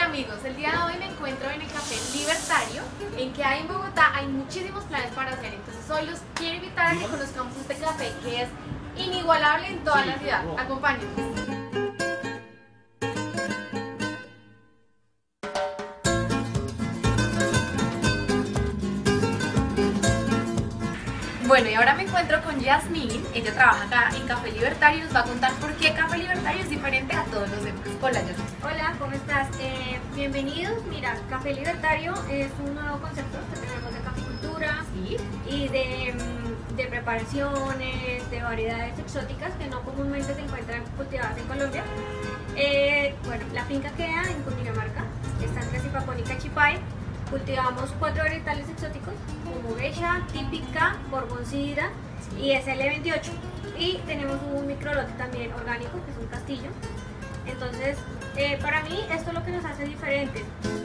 amigos, el día de hoy me encuentro en el Café Libertario, en que hay en Bogotá hay muchísimos planes para hacer, entonces hoy los quiero invitar a que conozcamos este café que es inigualable en toda la ciudad. Acompáñenme. Bueno, y ahora me encuentro con Yasmín, ella trabaja acá en Café Libertario y nos va a contar por qué Café Libertario es diferente a todos los demás. Hola Yasmín. Hola, ¿cómo estás? Bienvenidos. Mira, Café Libertario es un nuevo concepto que tenemos de caficultura ¿Sí? y de preparaciones, de variedades exóticas que no comúnmente se encuentran cultivadas en Colombia. Bueno, la finca queda en Cundinamarca, está entre Zipapón y Cachipay. Cultivamos 4 varietales exóticos como Geisha, Típica, Borboncida y SL28. Y tenemos un microlote también orgánico que es un castillo. Entonces, para mí esto es lo que nos hace diferentes.